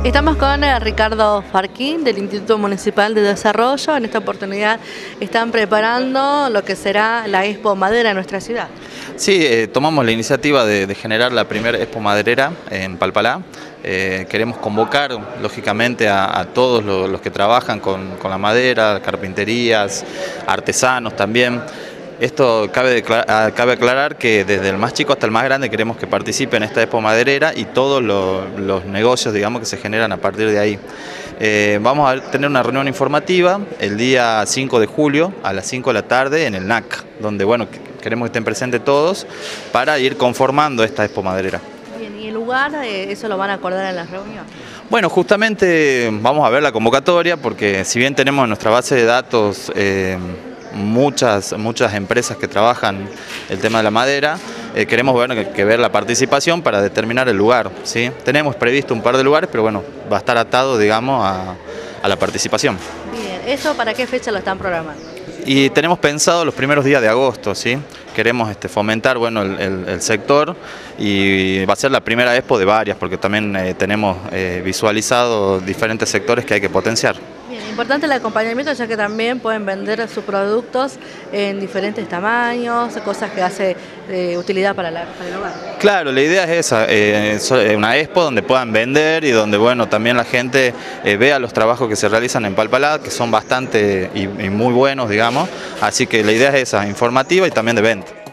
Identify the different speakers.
Speaker 1: Estamos con Ricardo Farquín del Instituto Municipal de Desarrollo. En esta oportunidad están preparando lo que será la Expo Madera en nuestra ciudad.
Speaker 2: Sí, tomamos la iniciativa de generar la primera Expo Maderera en Palpalá. Queremos convocar, lógicamente, a todos los que trabajan con la madera, carpinterías, artesanos también. Esto cabe aclarar que desde el más chico hasta el más grande queremos que participe en esta Expo Maderera y todos los negocios, digamos, que se generan a partir de ahí. Vamos a tener una reunión informativa el día 5 de julio a las 5 de la tarde en el NAC, donde bueno, queremos que estén presentes todos para ir conformando esta Expo Maderera.
Speaker 1: Bien, ¿y el lugar, eso lo van a acordar en la reunión?
Speaker 2: Bueno, justamente vamos a ver la convocatoria porque si bien tenemos en nuestra base de datos muchas empresas que trabajan el tema de la madera, queremos ver la participación para determinar el lugar, ¿sí? Tenemos previsto un par de lugares, pero bueno, va a estar atado, digamos, a la participación.
Speaker 1: Bien, ¿eso para qué fecha lo están programando?
Speaker 2: Y tenemos pensado los primeros días de agosto, ¿sí? Queremos fomentar bueno, el sector y va a ser la primera expo de varias, porque también tenemos visualizado diferentes sectores que hay que potenciar.
Speaker 1: Bien, importante el acompañamiento, ya que también pueden vender sus productos en diferentes tamaños, cosas que hace utilidad para el hogar.
Speaker 2: Claro, la idea es esa, una expo donde puedan vender y donde bueno, también la gente vea los trabajos que se realizan en Palpalá, que son bastante y muy buenos, digamos. Así que la idea es esa, informativa y también de venta.